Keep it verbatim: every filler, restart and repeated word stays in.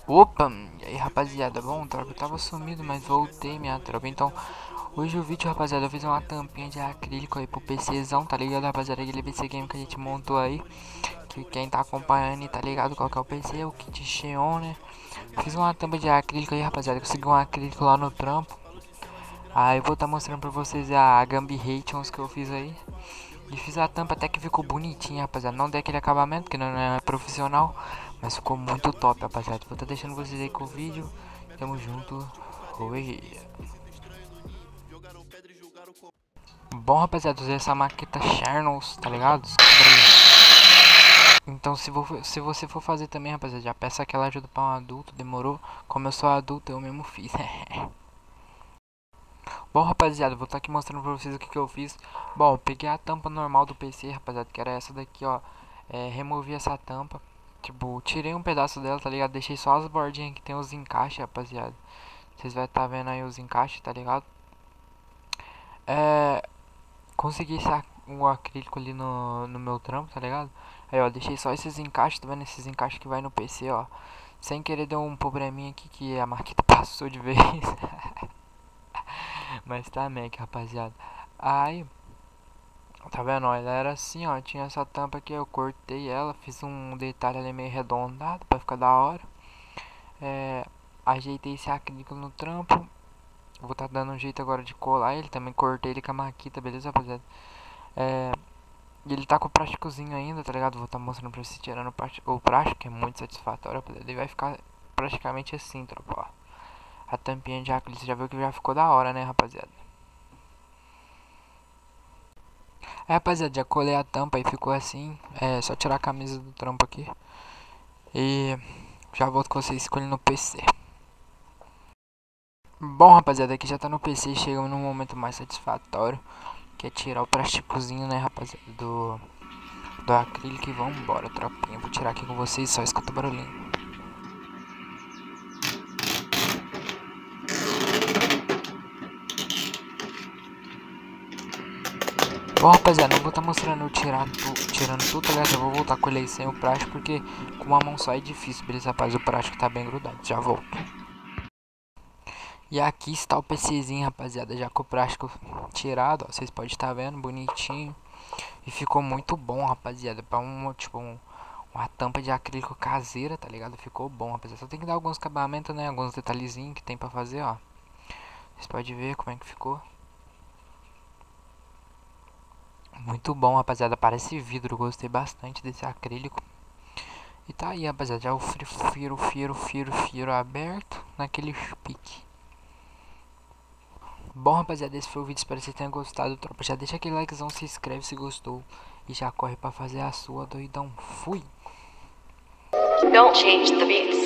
Opa, e aí rapaziada, bom, tropa, eu tava sumido, mas voltei minha tropa. Então, hoje o vídeo, rapaziada, eu fiz uma tampinha de acrílico aí pro PCzão, tá ligado, rapaziada? Aquele P C game que a gente montou aí, que quem tá acompanhando aí tá ligado qual que é o P C, o kit Xeon, né? Fiz uma tampa de acrílico aí, rapaziada, consegui um acrílico lá no trampo. Aí eu vou estar tá mostrando pra vocês a Gambi Rations que eu fiz aí. E fiz a tampa até que ficou bonitinha, rapaziada. Não dei aquele acabamento, que não é profissional, mas ficou muito top, rapaziada. Vou estar tá deixando vocês aí com o vídeo. Tamo junto. Oi. Bom, rapaziada, usei essa maqueta Charnos, tá ligado? Então, se, vou, se você for fazer também, rapaziada, já peça aquela ajuda pra um adulto. Demorou? Como eu sou adulto, eu mesmo fiz. Bom, rapaziada, vou estar tá aqui mostrando pra vocês o que, que eu fiz. Bom, peguei a tampa normal do P C, rapaziada, que era essa daqui, ó. É, removi essa tampa. Tipo, tirei um pedaço dela, tá ligado? Deixei só as bordinhas que tem os encaixes, rapaziada. Vocês vão estar tá vendo aí os encaixes, tá ligado? É... Consegui um acrílico ali no, no meu trampo, tá ligado? Aí, ó, deixei só esses encaixes, tá vendo? Esses encaixes que vai no P C, ó. Sem querer deu um probleminha aqui que a maqueta passou de vez. Mas tá, Mac, rapaziada. Aí... Tá vendo? Ó, ela era assim, ó. Tinha essa tampa aqui, eu cortei ela. Fiz um detalhe ali meio arredondado pra ficar da hora. É, ajeitei esse acrílico no trampo. Vou tá dando um jeito agora de colar ele. Também cortei ele com a maquita, beleza, rapaziada? É, e ele tá com o plásticozinho ainda, tá ligado? Vou tá mostrando pra vocês tirando o plástico, o plástico, que é muito satisfatório, rapaziada. Ele vai ficar praticamente assim, tropa, ó. A tampinha de acrílico, você já viu que já ficou da hora, né, rapaziada? É, rapaziada, já colei a tampa e ficou assim. É só tirar a camisa do trampo aqui. E já volto com vocês escolhendo no P C. Bom, rapaziada, aqui já tá no P C. Chegamos num momento mais satisfatório, que é tirar o plásticozinho, né, rapaziada, do, do acrílico. E vambora, tropinha. Vou tirar aqui com vocês, só escuta o barulhinho. Bom, rapaziada, não vou estar tá mostrando eu tirar tu, tirando tudo, tá ligado? Eu vou voltar com ele aí sem o plástico, porque com uma mão só é difícil, beleza, rapaz? O plástico tá bem grudado, já volto. E aqui está o PCzinho, rapaziada, já com o plástico tirado, ó, vocês podem estar vendo, bonitinho. E ficou muito bom, rapaziada, pra um, tipo, um, uma tampa de acrílico caseira, tá ligado? Ficou bom, rapaziada. Só tem que dar alguns acabamentos, né, alguns detalhezinhos que tem pra fazer, ó. Vocês podem ver como é que ficou. Muito bom, rapaziada, parece vidro, gostei bastante desse acrílico. E tá aí, rapaziada, já o firo, firo, firo, firo aberto naquele pique. Bom, rapaziada, esse foi o vídeo, espero que vocês tenham gostado, tropa. Já deixa aquele likezão, se inscreve se gostou e já corre pra fazer a sua, doidão. Fui! Don't change the beats.